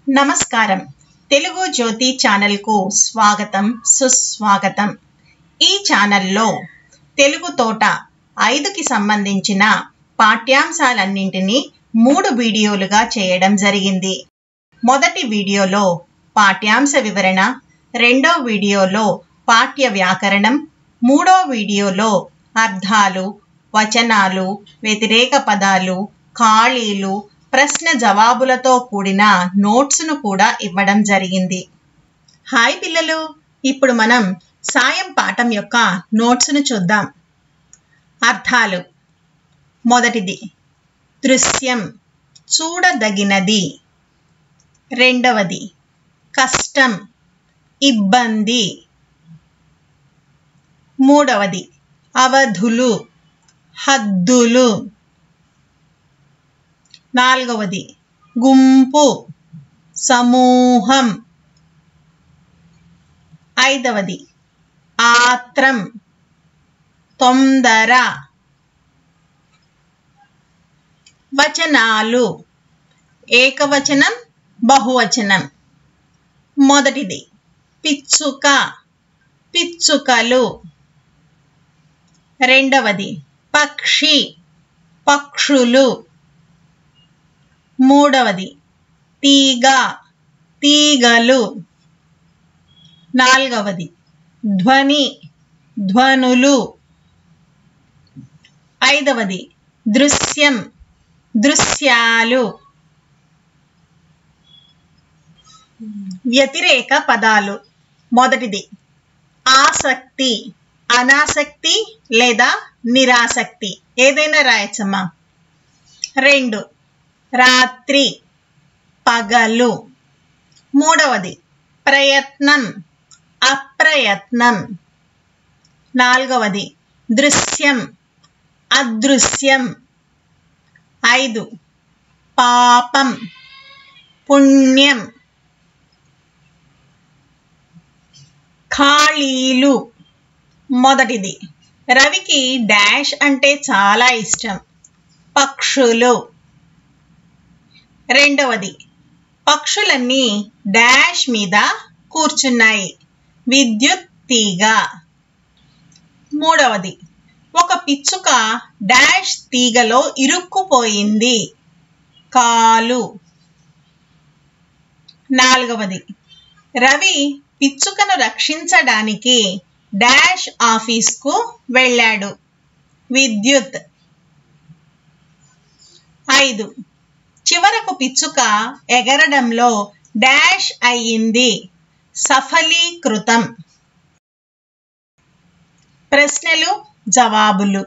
నమస్కారం. తెలుగు జ్యోతి ఛానల్కు స్వాగతం సుస్వాగతం. ఈ ఛానల్లో తెలుగు తోట 5కి సంబంధించిన పాఠ్యాంశాలన్నింటినీ 3 వీడియోలుగా చేయడం జరిగింది. మొదటి వీడియోలో పాఠ్యాంశ వివరణ, రెండో వీడియోలో పాఠ్య వ్యాకరణం, మూడో వీడియోలో అర్థాలు, వచనాలు, వ్యతిరేక పదాలు, ఖాళీలు, ప్రశ్న జవాబులతో కూడిన నోట్స్ను కూడా ఇవ్వడం జరిగింది. హాయ్ పిల్లలు, ఇప్పుడు మనం సాయం పాఠం యొక్క నోట్స్ను చూద్దాం. అర్థాలు. మొదటిది దృశ్యం, చూడదగినది. రెండవది కష్టం, ఇబ్బంది. మూడవది అవధులు, హద్దులు. నాలుగవది గుంపు, సమూహం. ఐదవది ఆత్రం, తొందర. వచనాలు, ఏకవచనం, బహువచనం. మొదటిది పిచ్చుక, పిచ్చుకలు. రెండవది పక్షి, పక్షులు. మూడవది తీగ, తీగలు. నాలుగవది ధ్వని, ధ్వనులు. ఐదవది దృశ్యం, దృశ్యాలు. వ్యతిరేక పదాలు. మొదటిది ఆసక్తి, అనాసక్తి లేదా నిరాసక్తి, ఏదైనా రాయచ్చమ్మా. రెండు రాత్రి, పగలు. మూడవది ప్రయత్నం, అప్రయత్నం. నాలుగవది దృశ్యం, అదృశ్యం. 5 పాపం, పుణ్యం. ఖాళీలు. మొదటిది రవికి డాష్ అంటే చాలా ఇష్టం, పక్షులు. రెండవది పక్షులన్నీ డాష్ మీద కూర్చున్నాయి, విద్యుత్ తీగ. మూడవది ఒక పిచ్చుక డాష్ తీగలో ఇరుక్కుపోయింది, కాలు. నాలుగవది రవి పిచ్చుకను రక్షించడానికి డాష్ ఆఫీస్కు వెళ్ళాడు, విద్యుత్. 5 చివరకు పిచ్చుక ఎగరడంలో డాష్ అయ్యింది, సఫలీకృతం. ప్రశ్నలు జవాబులు.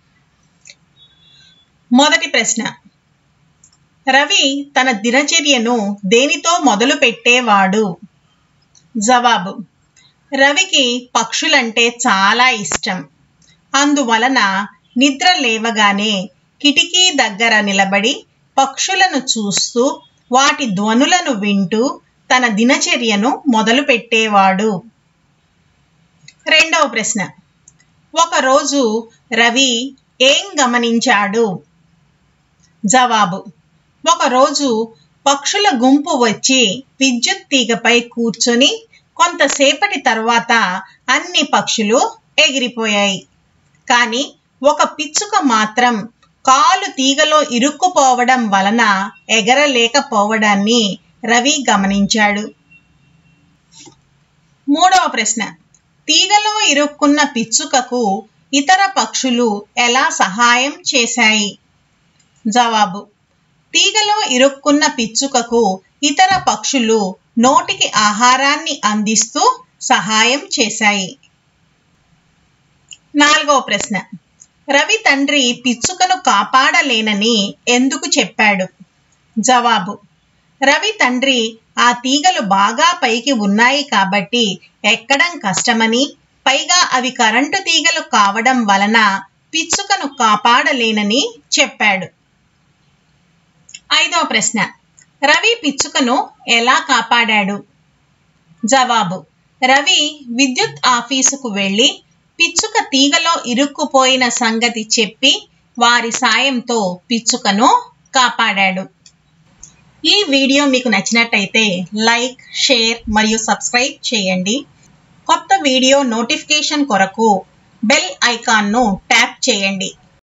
మొదటి ప్రశ్న, రవి తన దినచర్యను దేనితో మొదలు పెట్టేవాడు? జవాబు, రవికి పక్షులంటే చాలా ఇష్టం. అందువలన నిద్ర లేవగానే కిటికీ దగ్గర నిలబడి పక్షులను చూస్తూ వాటి ధ్వనులను వింటూ తన దినచర్యను మొదలు పెట్టేవాడు. రెండవ ప్రశ్న, ఒకరోజు రవి ఏం గమనించాడు? జవాబు, ఒకరోజు పక్షుల గుంపు వచ్చి విద్యుత్ తీగపై కూర్చొని కొంతసేపటి తర్వాత అన్ని పక్షులు ఎగిరిపోయాయి. కానీ ఒక పిచ్చుక మాత్రం కాలు తీగలో ఇరుక్కుపోవడం వలన ఎగరలేకపోవడాన్ని రవి గమనించాడు. మూడవ ప్రశ్న, తీగలో ఇరుక్కున్న పిచ్చుకకు ఇతర పక్షులు ఎలా సహాయం చేశాయి? జవాబు, తీగలో ఇరుక్కున్న పిచ్చుకకు ఇతర పక్షులు నోటికి ఆహారాన్ని అందిస్తూ సహాయం చేశాయి. నాలుగవ ప్రశ్న, రవి తండ్రి పిచ్చుకను కాపాడలేనని ఎందుకు చెప్పాడు? జవాబు, రవి తండ్రి ఆ తీగలు బాగా పైకి ఉన్నాయి కాబట్టి ఎక్కడం కష్టమని, పైగా అవి కరెంటు తీగలు కావడం వలన పిచ్చుకను కాపాడలేనని చెప్పాడు. 5వ ప్రశ్న, రవి పిచ్చుకను ఎలా కాపాడాడు? జవాబు, రవి విద్యుత్ ఆఫీసుకు వెళ్ళి పిచ్చుక తీగలో ఇరుక్కుపోయిన సంగతి చెప్పి వారి సాయంతో పిచ్చుకను కాపాడాడు. ఈ వీడియో మీకు నచ్చినట్టయితే లైక్, షేర్ మరియు సబ్స్క్రైబ్ చేయండి. కొత్త వీడియో నోటిఫికేషన్ కొరకు బెల్ ఐకాన్ను ట్యాప్ చేయండి.